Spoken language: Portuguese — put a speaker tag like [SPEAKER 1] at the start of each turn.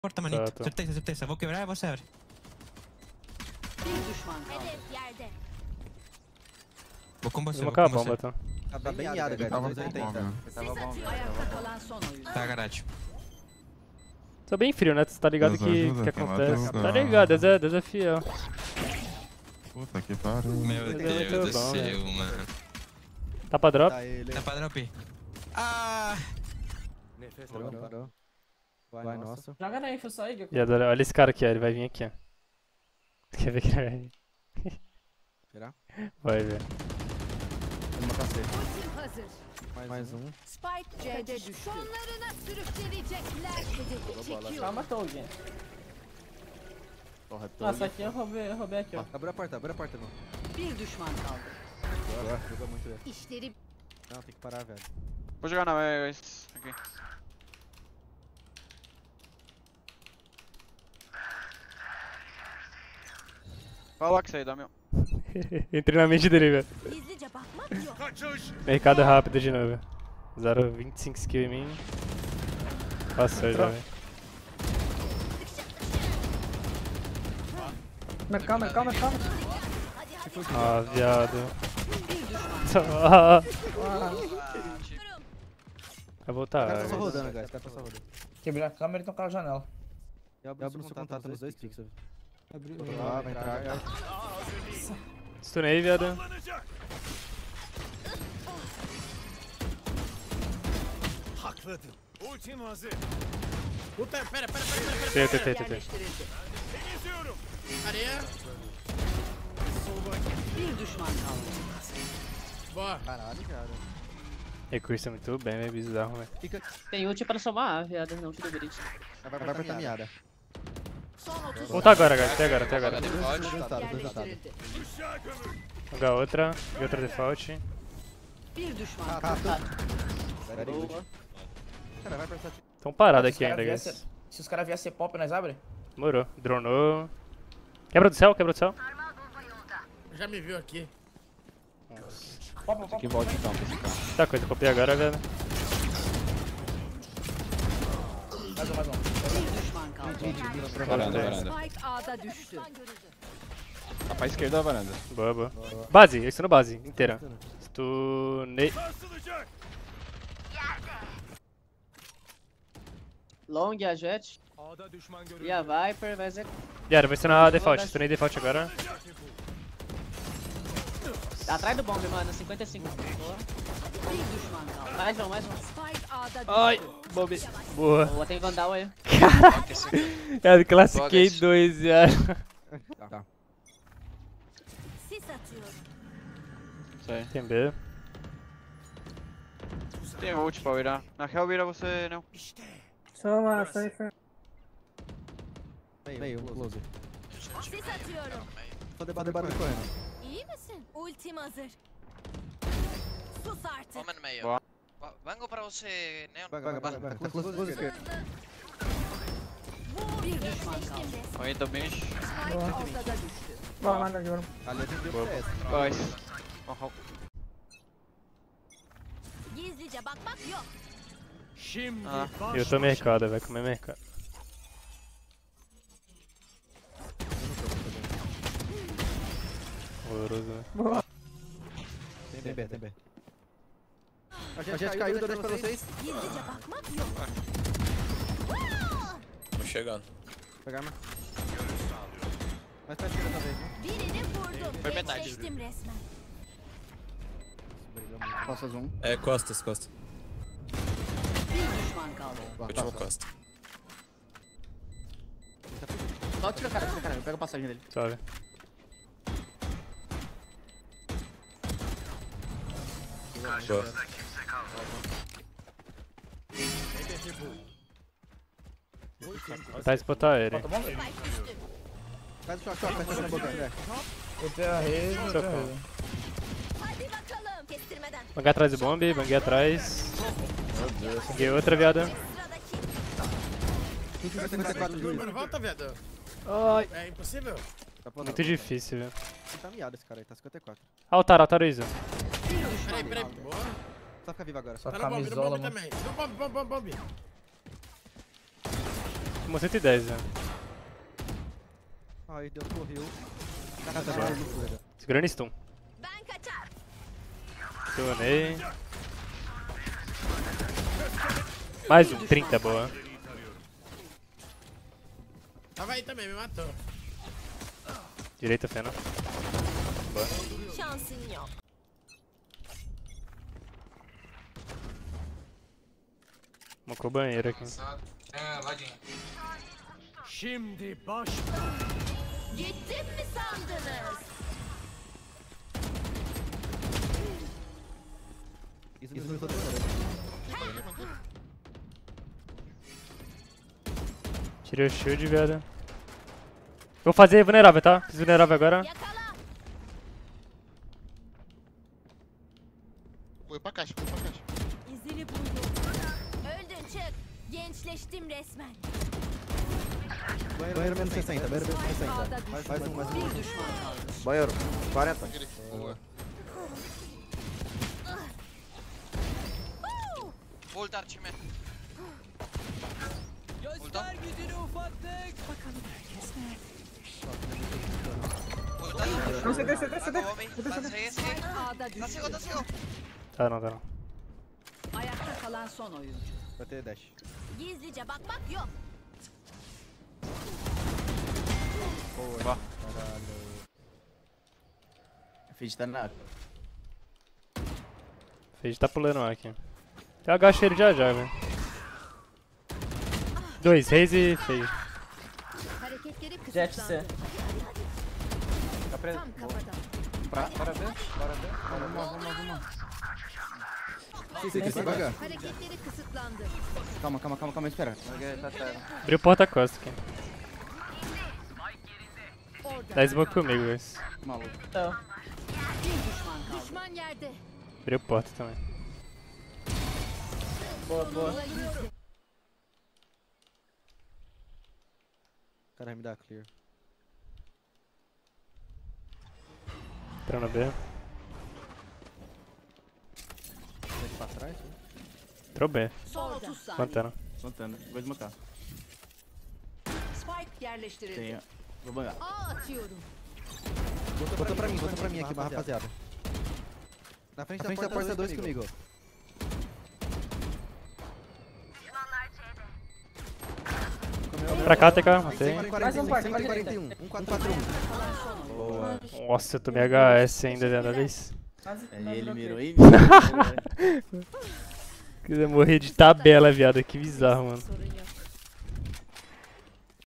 [SPEAKER 1] Porta, manito.
[SPEAKER 2] Tá.
[SPEAKER 1] Certeza, certeza. Vou quebrar e você abre.
[SPEAKER 3] Hedef yerde.
[SPEAKER 1] Vou com você,
[SPEAKER 2] Vamos
[SPEAKER 1] vou
[SPEAKER 2] acabar
[SPEAKER 1] com
[SPEAKER 2] a bomba,
[SPEAKER 1] você.
[SPEAKER 2] então.
[SPEAKER 4] Tá bem miado, guys.
[SPEAKER 5] Tava
[SPEAKER 4] 280.
[SPEAKER 5] bom,
[SPEAKER 3] Tava bom,
[SPEAKER 6] Ayakta kalan son oyuncu.
[SPEAKER 1] Tá, garante.
[SPEAKER 2] Tô bem frio, né? Tu tá ligado
[SPEAKER 5] Deus
[SPEAKER 2] que
[SPEAKER 5] ajuda, quem
[SPEAKER 2] acontece.
[SPEAKER 5] ajuda.
[SPEAKER 2] Tá ligado, Deus é fiel.
[SPEAKER 5] Puta que pariu.
[SPEAKER 1] Meu
[SPEAKER 2] Mas
[SPEAKER 1] Deus
[SPEAKER 2] é muito
[SPEAKER 1] do
[SPEAKER 2] bom,
[SPEAKER 1] céu, mano.
[SPEAKER 2] Tá pra drop?
[SPEAKER 4] Tá ele.
[SPEAKER 1] Dá pra drop? Ah!
[SPEAKER 4] Parou. Vai, nossa.
[SPEAKER 7] Joga na info só aí, Gecko.
[SPEAKER 2] E adora, olha esse cara aqui, ó. Ele vai vir aqui, ó. Quer ver que ele vai vir?
[SPEAKER 4] Será?
[SPEAKER 2] Vai ver.
[SPEAKER 4] Uma cacete.
[SPEAKER 3] Ultim hazır.
[SPEAKER 4] Mais um.
[SPEAKER 3] Spike C'de düştü. Sonlarına sürükleyecekler. Hedefi çekiyor.
[SPEAKER 7] Calma, Tolkien.
[SPEAKER 4] Porra,
[SPEAKER 7] Nossa, aqui eu roubei aqui, ó.
[SPEAKER 4] Abre a porta, irmão.
[SPEAKER 6] Bir düşman kaldı.
[SPEAKER 4] Jogou muito, velho.
[SPEAKER 3] İşleri
[SPEAKER 4] Não, tem que parar, velho.
[SPEAKER 8] Vou jogar na guys. Aqui. Fala que você aí, dá meu.
[SPEAKER 2] Entrei na mente dele, velho.
[SPEAKER 3] gizlice bakmak yok.
[SPEAKER 2] Mercado rápido de novo. 0,25 skill em mim. Passou já, velho.
[SPEAKER 7] Calma.
[SPEAKER 2] Ah, viado. Vai voltar.
[SPEAKER 4] O cara tá só
[SPEAKER 2] guys.
[SPEAKER 4] rodando, guys. O cara tá só rodando.
[SPEAKER 7] Quebrei a câmera e tocar a janela.
[SPEAKER 4] E abre o seu contato nos dois pixels. Ah, vai entrar, guys.
[SPEAKER 2] Stunei, viado.
[SPEAKER 9] Hakladım. Ultim hazır. Pera.
[SPEAKER 2] Tem.
[SPEAKER 6] Yerleştirildi.
[SPEAKER 9] Temizliyorum.
[SPEAKER 7] Areia.
[SPEAKER 6] Bir düşman kaldı.
[SPEAKER 7] Boa.
[SPEAKER 4] Caralho, cara.
[SPEAKER 2] Recurso é muito bem, é bizarro, velho.
[SPEAKER 4] Fica.
[SPEAKER 7] Tem ult pra somar A, viado. Não tira o bridge.
[SPEAKER 4] Vai apertar miada.
[SPEAKER 3] Son 30
[SPEAKER 2] Vou tá agora, guys. Até agora.
[SPEAKER 4] Dois dados.
[SPEAKER 6] Yerleştirildi.
[SPEAKER 2] Vou jogar outra. E outra default.
[SPEAKER 6] Bir düşman
[SPEAKER 4] Ah,
[SPEAKER 6] kaldı.
[SPEAKER 4] tá. Pera aí. Cara, vai apertar.
[SPEAKER 2] Tão parados aqui ainda, guys.
[SPEAKER 7] Se os caras viessem pop, nós abre?
[SPEAKER 2] Demorou. Dronou. Quebra do céu.
[SPEAKER 7] Já me viu aqui. Pop.
[SPEAKER 4] Que volte então pra esse cara.
[SPEAKER 2] Tá coisa, copiei agora, velho.
[SPEAKER 6] Bir düşman kaldı.
[SPEAKER 5] Varanda.
[SPEAKER 6] Spike A'da düştü.
[SPEAKER 5] Tá pra esquerda da varanda.
[SPEAKER 2] Boa. Base, eu estou no base, inteira. Stunei.
[SPEAKER 9] Sarsılacak.
[SPEAKER 7] Long, a Jet
[SPEAKER 9] A'da düşman görüldü.
[SPEAKER 7] e a Viper vai ser...
[SPEAKER 2] Yara, vai ser na default. Stunei default agora.
[SPEAKER 7] Atrás do bomb, mano. 55. Boa.
[SPEAKER 6] Bir düşman kaldı.
[SPEAKER 7] Mais um.
[SPEAKER 3] Spike A'da düştü.
[SPEAKER 2] Ai, bombe. Boa.
[SPEAKER 7] Boa, tem Vandal aí.
[SPEAKER 2] Eu classifiquei
[SPEAKER 8] Boa,
[SPEAKER 2] 2, viado.
[SPEAKER 4] Tá.
[SPEAKER 3] Sis atıyorum.
[SPEAKER 8] Isso aí.
[SPEAKER 2] Tem B.
[SPEAKER 8] Tem ult pra virar. Na real, vira você, não.
[SPEAKER 7] Soma, Cypher.
[SPEAKER 4] Meio, close.
[SPEAKER 3] Sis atıyorum.
[SPEAKER 4] Tô debatendo correndo.
[SPEAKER 3] İyi misin? Ultim hazır. Sus artık.
[SPEAKER 10] Omen meio.
[SPEAKER 8] Boa.
[SPEAKER 10] Vengo pra você, Neon.
[SPEAKER 4] Vai. Tá close esquerda.
[SPEAKER 6] Bir düşman kaldı.
[SPEAKER 8] Alguém tá bem.
[SPEAKER 6] Spike ortada düştü.
[SPEAKER 4] Ali atendeu pra essa.
[SPEAKER 8] Guys.
[SPEAKER 3] Gizlice bakmak yok.
[SPEAKER 9] Şimdi
[SPEAKER 8] Ah.
[SPEAKER 9] baş
[SPEAKER 2] Eu tô mercado, vai comer mercado. Horroroso, né?
[SPEAKER 4] Tem B. A gente caiu, deu 10 pra vocês.
[SPEAKER 3] Gizlice bakmak yok.
[SPEAKER 10] Tô chegando.
[SPEAKER 4] Pegar arma. Mais pra esquerda talvez, né?
[SPEAKER 3] Birini vurdum.
[SPEAKER 10] Foi metade.
[SPEAKER 3] Geçtim resmen.
[SPEAKER 4] Passa zoom.
[SPEAKER 10] É, costas.
[SPEAKER 6] Bir düşman kaldı.
[SPEAKER 10] Último costa.
[SPEAKER 7] Só tira o cara. Eu pego a passagem dele.
[SPEAKER 2] Suave.
[SPEAKER 10] Boa.
[SPEAKER 2] Tá spotar ele.
[SPEAKER 7] Bota bomb?
[SPEAKER 3] Spike düştü.
[SPEAKER 4] Faz o choque na boca, André.
[SPEAKER 7] Eu tenho a rede,
[SPEAKER 3] Hadi bakalım. Kestirmeden.
[SPEAKER 2] Banguei atrás do bombe, banguei atrás. Banguei outra, viado.
[SPEAKER 3] Sıradaki.
[SPEAKER 4] 54 de
[SPEAKER 7] Mano, volta, viado.
[SPEAKER 2] Ai,
[SPEAKER 7] É impossível.
[SPEAKER 2] muito difícil, velho.
[SPEAKER 4] Tá miado esse cara aí, tá 54.
[SPEAKER 2] Altar Isa.
[SPEAKER 7] Peraí. Boa.
[SPEAKER 4] Só fica vivo agora.
[SPEAKER 7] Tá no bomb também. No bomb.
[SPEAKER 2] Tomou 110, velho.
[SPEAKER 4] Aí Deus correu. Cara, tá jogando muito, velho.
[SPEAKER 2] Segurando stun.
[SPEAKER 3] Ben kaçar.
[SPEAKER 2] Stunei. Mais um, 30, boa.
[SPEAKER 7] Tava aí também, me matou.
[SPEAKER 2] Direita, Fena. Boa.
[SPEAKER 3] Şansın yok.
[SPEAKER 2] Mocou o banheiro aqui.
[SPEAKER 9] Şimdi baş.
[SPEAKER 3] Gittim mi sandınız?
[SPEAKER 4] Isso não foi tudo.
[SPEAKER 2] Tirei o shield, viado. Vou fazer vulnerável, tá? Fiz vulnerável agora.
[SPEAKER 3] Yakala.
[SPEAKER 5] Foi pra caixa, foi pra caixa.
[SPEAKER 3] İzini buldum. Öldün çık. Gençleştim resmen.
[SPEAKER 4] Banheiro menos 60, banheiro menos 60. Mais um, mais um.
[SPEAKER 6] Bir düşman kaldı.
[SPEAKER 4] Banheiro, 40.
[SPEAKER 5] Boa.
[SPEAKER 8] Ultar çime.
[SPEAKER 9] Göster gücünü ufaklık.
[SPEAKER 8] Ultar. CD.
[SPEAKER 6] A'da
[SPEAKER 8] Tá
[SPEAKER 6] düştü.
[SPEAKER 8] cego, tá cego.
[SPEAKER 2] Tá não, tá não.
[SPEAKER 6] Ayakta kalan son oyuncu.
[SPEAKER 4] Vai ter dash.
[SPEAKER 3] Gizlice bakmak yok.
[SPEAKER 4] Boa.
[SPEAKER 7] Fid tá na água.
[SPEAKER 2] Fade tá pulando lá aqui. Eu agacho ele já, velho. 2, Raze e Fade.
[SPEAKER 3] Hareketleri
[SPEAKER 4] Jet
[SPEAKER 3] kısıtlandı.
[SPEAKER 4] Tá preso.
[SPEAKER 3] Tam kafadan.
[SPEAKER 4] Bora ver, bora ver. Vamos. Sim, devagar.
[SPEAKER 3] Hareketleri kısıtlandı.
[SPEAKER 7] Calma, espera.
[SPEAKER 2] Abriu porta-costa aqui.
[SPEAKER 3] Orada.
[SPEAKER 2] Dá smoke comigo, guys.
[SPEAKER 7] Maluco.
[SPEAKER 6] Bir düşman kaldı.
[SPEAKER 3] Düşman yerde.
[SPEAKER 2] Abriu porta também.
[SPEAKER 3] Boa.
[SPEAKER 4] Caralho, me dá clear.
[SPEAKER 2] Entrando B.
[SPEAKER 4] Deixa pra trás.
[SPEAKER 2] Entrou B.
[SPEAKER 6] Son 30 saniye.
[SPEAKER 2] Plantando.
[SPEAKER 7] Plantando. Vou desmontar.
[SPEAKER 6] Spike yerleştirildi.
[SPEAKER 7] Tem. Vou bangar.
[SPEAKER 3] A atıyorum.
[SPEAKER 4] Botou pra mim aqui, rapaziada. Na frente da porta 2 comigo.
[SPEAKER 2] Pra cá, TK, matei.
[SPEAKER 4] 41. 141.
[SPEAKER 6] Boa.
[SPEAKER 2] Nossa, eu tomei HS ainda dessa vez.
[SPEAKER 7] Ele mirou aí.
[SPEAKER 2] Queria morrer de tabela, viado. Que bizarro, mano.
[SPEAKER 3] Sorun yok.